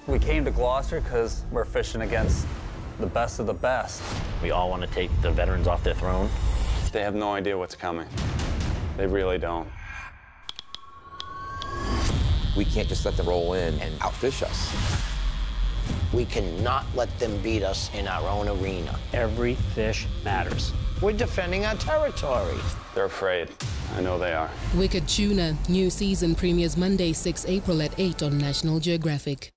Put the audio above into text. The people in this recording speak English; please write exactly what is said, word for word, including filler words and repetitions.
We came to Gloucester because we're fishing against the best of the best. We all want to take the veterans off their throne. They have no idea what's coming. They really don't. We can't just let them roll in and outfish us. We cannot let them beat us in our own arena. Every fish matters. We're defending our territory. They're afraid. I know they are. Wicked Tuna, new season premieres Monday, sixth April at eight on National Geographic.